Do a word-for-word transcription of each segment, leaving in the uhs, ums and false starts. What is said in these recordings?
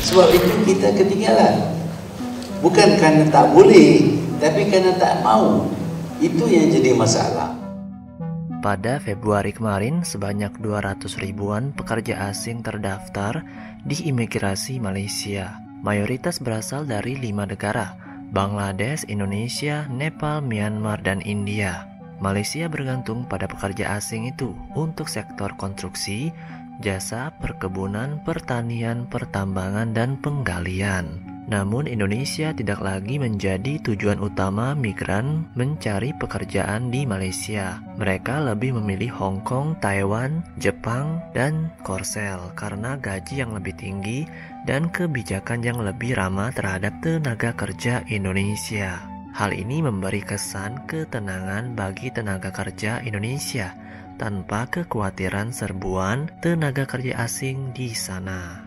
Sebab itu kita ketinggalan. Bukan kerana tak boleh, tapi kerana tak mau. Itu yang jadi masalah. Pada Februari kemarin, sebanyak dua ratus ribuan pekerja asing terdaftar di imigrasi Malaysia. Mayoritas berasal dari lima negara, Bangladesh, Indonesia, Nepal, Myanmar, dan India. Malaysia bergantung pada pekerja asing itu untuk sektor konstruksi, jasa, perkebunan, pertanian, pertambangan, dan penggalian. Namun Indonesia tidak lagi menjadi tujuan utama migran mencari pekerjaan di Malaysia. Mereka lebih memilih Hong Kong, Taiwan, Jepang, dan Korsel karena gaji yang lebih tinggi dan kebijakan yang lebih ramah terhadap tenaga kerja Indonesia. Hal ini memberi kesan ketenangan bagi tenaga kerja Indonesia tanpa kekhawatiran serbuan tenaga kerja asing di sana.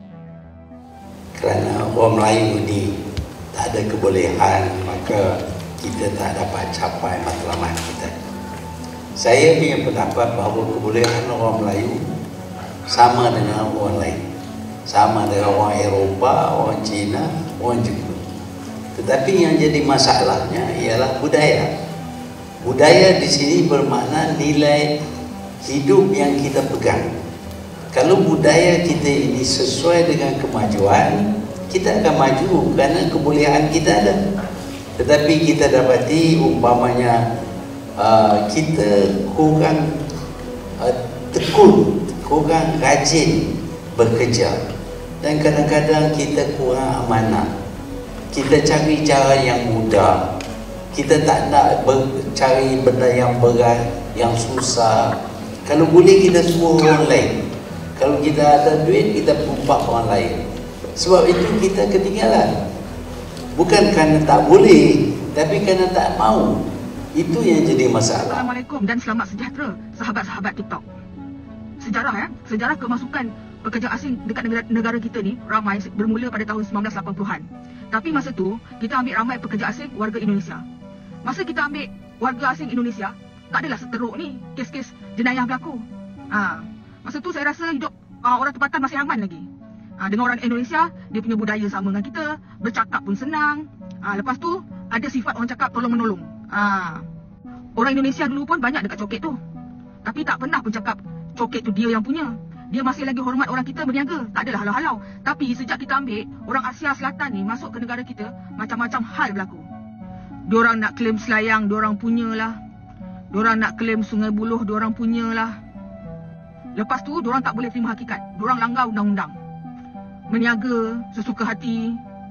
Kerana orang Melayu ni tak ada kebolehan, maka kita tak dapat capai matlamat kita. Saya punya pendapat bahawa kebolehan orang Melayu sama dengan orang lain. Sama dengan orang Eropah, orang Cina, orang Jepun. Tetapi yang jadi masalahnya ialah budaya. Budaya di sini bermakna nilai hidup yang kita pegang. Kalau budaya kita ini sesuai dengan kemajuan, kita akan maju kerana kebolehan kita ada. Tetapi kita dapati umpamanya uh, kita kurang uh, tekun, kurang rajin bekerja, dan kadang-kadang kita kurang amanah. Kita cari cara yang mudah. Kita tak nak cari benda yang berat, yang susah. Kalau boleh kita suruh orang lain. Kalau kita ada duit, kita pumpak orang lain. Sebab itu kita ketinggalan. Bukan kerana tak boleh, tapi kerana tak mau. Itu yang jadi masalah. Assalamualaikum dan selamat sejahtera sahabat-sahabat TikTok. Sejarah ya, sejarah kemasukan pekerja asing dekat negara, negara kita ni ramai bermula pada tahun sembilan belas lapan puluhan. Tapi masa tu kita ambil ramai pekerja asing warga Indonesia. Masa kita ambil warga asing Indonesia, tak adalah seteruk ni kes-kes jenayah berlaku. Ha, masa tu saya rasa hidup uh, orang tempatan masih aman lagi. Ha, dengan orang Indonesia, dia punya budaya sama dengan kita, bercakap pun senang. Ha, lepas tu ada sifat orang cakap tolong menolong. Ha, orang Indonesia dulu pun banyak dekat coket tu. Tapi tak pernah pun cakap coket tu dia yang punya. Dia masih lagi hormat orang kita berniaga. Tak adalah halau-halau. Tapi sejak kita ambil orang Asia Selatan ni masuk ke negara kita, macam-macam hal berlaku. Diorang nak claim Selayang, diorang punyalah. Diorang nak claim Sungai Buloh, diorang punyalah. Lepas tu diorang tak boleh terima hakikat. Diorang langgar undang-undang. Meniaga sesuka hati.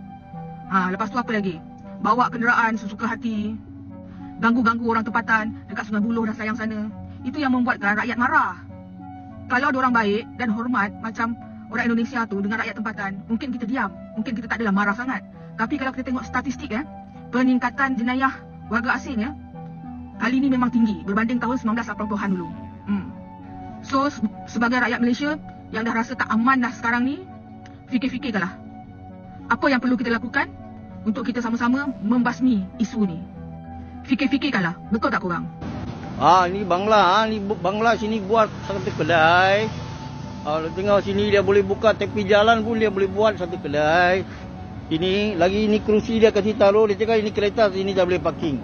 Ha, lepas tu apa lagi? Bawa kenderaan sesuka hati. Ganggu-ganggu orang tempatan dekat Sungai Buloh dan Selayang sana. Itu yang membuatkan rakyat marah. Kalau diorang baik dan hormat macam orang Indonesia tu dengan rakyat tempatan, mungkin kita diam. Mungkin kita tak adalah marah sangat. Tapi kalau kita tengok statistik ya, peningkatan jenayah warga asing ya, kali ini memang tinggi berbanding tahun sembilan belas lapan puluhan dulu. Hmm. So, sebagai rakyat Malaysia yang dah rasa tak aman dah sekarang ni, fikir-fikirkanlah. Apa yang perlu kita lakukan untuk kita sama-sama membasmi isu ni. Fikir-fikirkanlah, betul tak korang? Ah, ni Bangla, ah, ni Bangla sini buat satu kedai. Ah, tengok sini dia boleh buka tepi jalan pun dia boleh buat satu kedai. Ini lagi ini kerusi dia kasih taruh, dia cakap ini kereta sini dah boleh parking.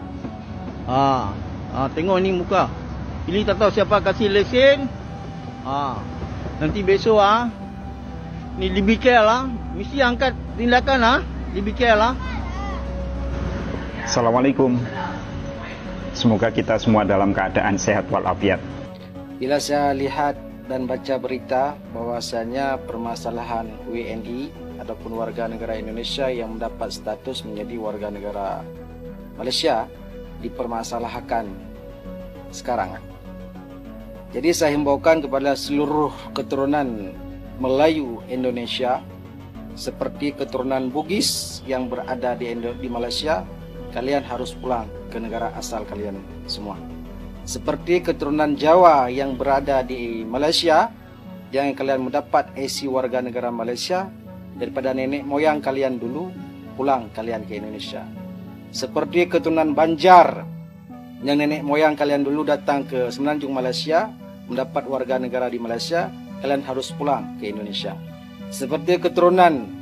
Ah, ah tengok ni muka. Ini tak tahu siapa kasih lesen. Ah, nanti besok ah. Ni lebih care lah, mesti angkat tindakan ah, lebih care lah. Assalamualaikum. Semoga kita semua dalam keadaan sehat walafiat. Bila saya lihat dan baca berita bahwasanya permasalahan W N I ataupun warga negara Indonesia yang mendapat status menjadi warga negara Malaysia dipermasalahkan sekarang. Jadi saya himbaukan kepada seluruh keturunan Melayu Indonesia seperti keturunan Bugis yang berada di, Indo di Malaysia, kalian harus pulang ke negara asal kalian semua. Seperti keturunan Jawa yang berada di Malaysia, yang kalian mendapat A C warga negara Malaysia daripada nenek moyang kalian dulu, pulang kalian ke Indonesia. Seperti keturunan Banjar yang nenek moyang kalian dulu datang ke Semenanjung Malaysia, mendapat warga negara di Malaysia, kalian harus pulang ke Indonesia. Seperti keturunan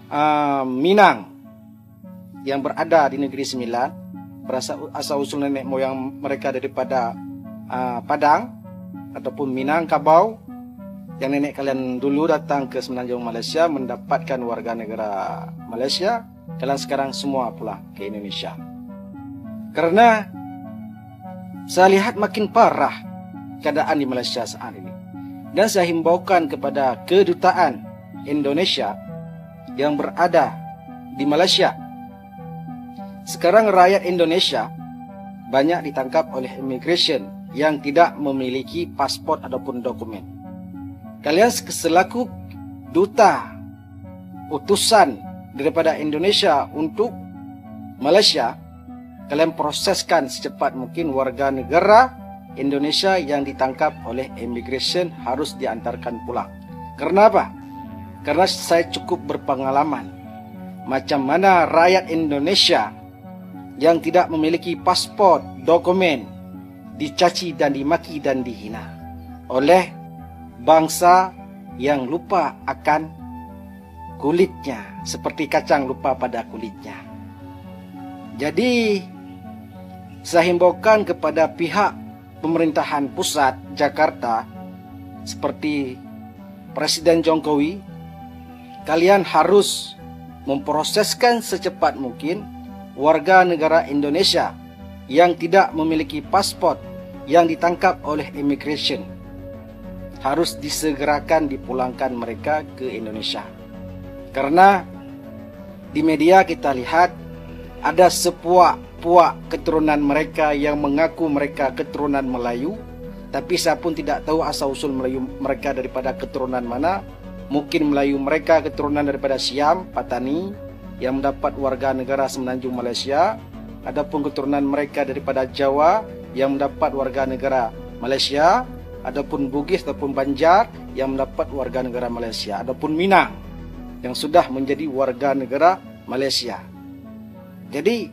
uh, Minang yang berada di Negeri Sembilan, berasal asal usul nenek moyang mereka daripada uh, Padang ataupun Minangkabau, yang nenek kalian dulu datang ke Semenanjung Malaysia mendapatkan warga negara Malaysia, kalian sekarang semua pulang ke Indonesia. Karena saya lihat makin parah keadaan di Malaysia saat ini, dan saya himbaukan kepada kedutaan Indonesia yang berada di Malaysia. Sekarang rakyat Indonesia banyak ditangkap oleh immigration yang tidak memiliki paspor ataupun dokumen. Kalian selaku duta utusan daripada Indonesia untuk Malaysia, kalian proseskan secepat mungkin warga negara Indonesia yang ditangkap oleh immigration harus diantarkan pulang. Karena apa? Karena saya cukup berpengalaman macam mana rakyat Indonesia yang tidak memiliki paspor, dokumen, dicaci dan dimaki dan dihina oleh bangsa yang lupa akan kulitnya, seperti kacang lupa pada kulitnya. Jadi saya himbaukan kepada pihak pemerintahan pusat Jakarta seperti Presiden Jokowi, kalian harus memproseskan secepat mungkin warga negara Indonesia yang tidak memiliki paspor yang ditangkap oleh immigration. Harus disegerakan dipulangkan mereka ke Indonesia. Karena di media kita lihat ada sepuak-puak keturunan mereka yang mengaku mereka keturunan Melayu, tapi saya pun tidak tahu asal-usul Melayu mereka daripada keturunan mana. Mungkin Melayu mereka keturunan daripada Siam, Patani, yang mendapat warga negara Semenanjung Malaysia. Adapun keturunan mereka daripada Jawa yang mendapat warga negara Malaysia. Adapun Bugis ataupun Banjar yang mendapat warga negara Malaysia. Adapun Minang yang sudah menjadi warga negara Malaysia. Jadi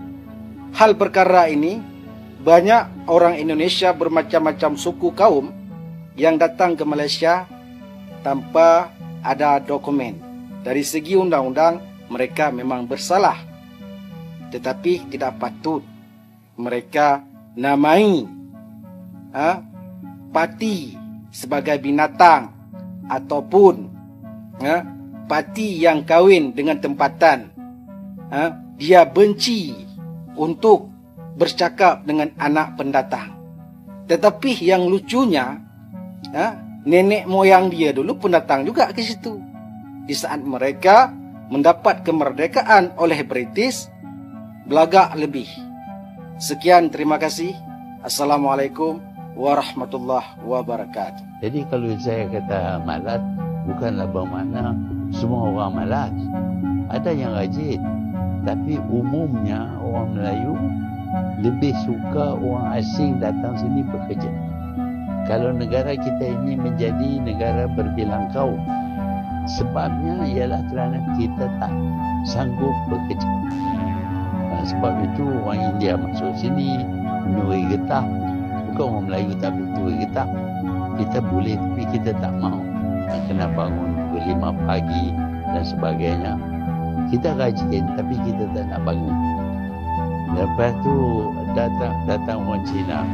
hal perkara ini, banyak orang Indonesia bermacam-macam suku kaum yang datang ke Malaysia tanpa ada dokumen. Dari segi undang-undang mereka memang bersalah, tetapi tidak patut mereka namai ha, parti sebagai binatang ataupun ha, parti yang kahwin dengan tempatan. Ha, dia benci untuk bercakap dengan anak pendatang. Tetapi yang lucunya, ha, nenek moyang dia dulu pendatang juga ke situ. Di saat mereka mendapat kemerdekaan oleh British, belagak lebih. Sekian, terima kasih. Assalamualaikum warahmatullahi wabarakatuh. Jadi kalau saya kata malas, bukanlah bermakna semua orang malas. Ada yang rajin. Tapi umumnya orang Melayu lebih suka orang asing datang sini bekerja. Kalau negara kita ini menjadi negara berbilang kaum, sebabnya ialah kerana kita tak sanggup bekerja. Nah, sebab itu orang India masuk sini menuri getah. Bukan orang Melayu tapi menuri getah. Kita boleh tapi kita tak mahu. Kena bangun pukul lima pagi dan sebagainya. Kita rajin tapi kita tak nak bangun. Lepas tu datang datang orang Cina.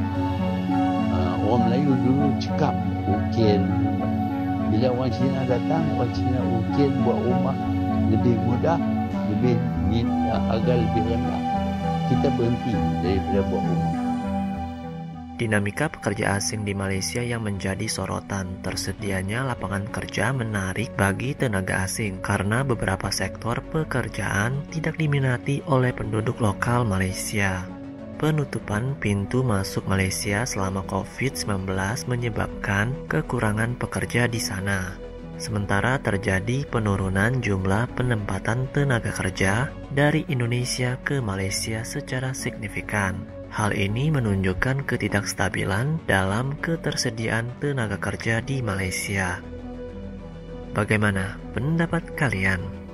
Uh, orang Melayu dulu cakap ukir. Bila orang Cina datang, orang Cina ukir buat rumah lebih mudah, lebih uh, harga lebih rendah. Kita berhenti daripada buat rumah. Dinamika pekerja asing di Malaysia yang menjadi sorotan. Tersedianya lapangan kerja menarik bagi tenaga asing karena beberapa sektor pekerjaan tidak diminati oleh penduduk lokal Malaysia. Penutupan pintu masuk Malaysia selama covid sembilan belas menyebabkan kekurangan pekerja di sana. Sementara terjadi penurunan jumlah penempatan tenaga kerja dari Indonesia ke Malaysia secara signifikan. Hal ini menunjukkan ketidakstabilan dalam ketersediaan tenaga kerja di Malaysia. Bagaimana pendapat kalian?